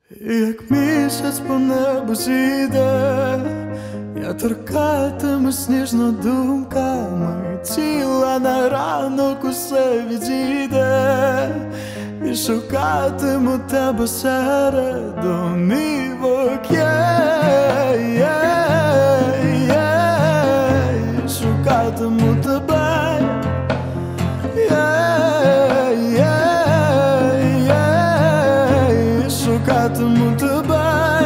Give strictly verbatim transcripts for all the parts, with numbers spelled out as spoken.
Як місяць по небу зійде, я торкатиму сніжно думками, тіла на ранок усе відійде, і шукатиму тебе серед домівок, yeah, yeah, yeah. І шукатиму тебе, yeah, yeah, yeah. І шукатиму тебе.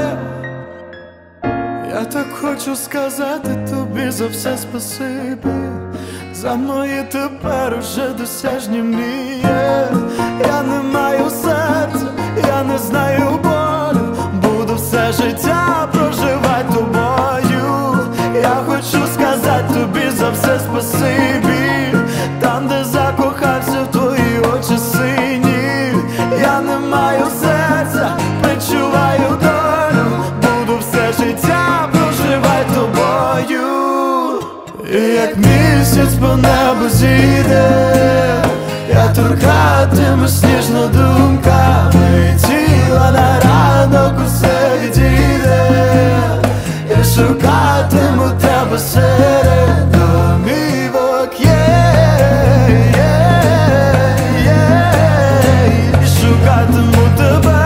Я так хочу сказати тобі за все спасибі, за мої тепер уже досяжні мрії. Я не маю серця, я не знаю болю, буду все життя проживати тобою. Я хочу сказати тобі за все спасибі, там, де закохався в твої очі сині. Я не маю серця, відчуваю долю, буду все життя проживати тобою. І як місяць по небу зійде, я торкатиму сніжно думками, тіла на ранок усе відійде, я шукатиму тебе серед домівок, yeah, yeah, yeah. І шукатиму тебе,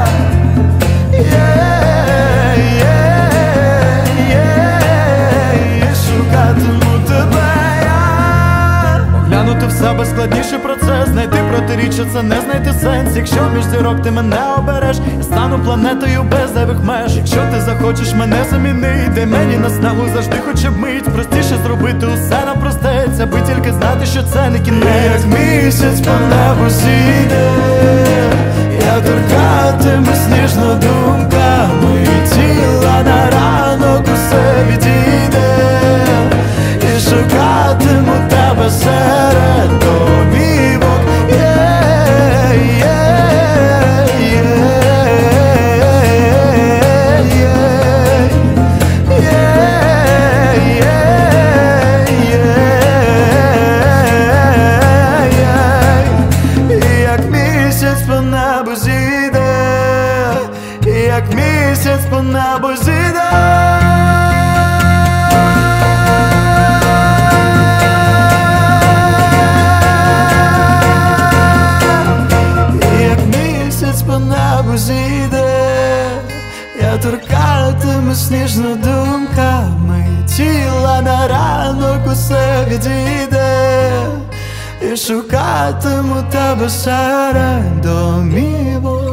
yeah, yeah, yeah. І шукатиму тебе. Поглянути в себе складніший процес, знайти протиріччя — це не знайти сенс. Якщо між зірок ти мене обереш, я стану планетою без зайвих меж. Якщо ти захочеш мене замінити, дай мені наснагу завжди хоча б мить. Простіше зробити усе напростець, аби тільки знати, що це не кінець. Як місяць по небу зійде, я торкатиму сніжно думками, тіла на ранок усе відійде, і шукатиму тебе серед домівок, yeah, yeah, yeah, yeah, yeah, yeah, yeah. Як місяць по небу зійде, як місяць по небу зійде. Я торкатиму сніжно думками, тіла на ранок усе відійде, і шукатиму тебе серед домівок.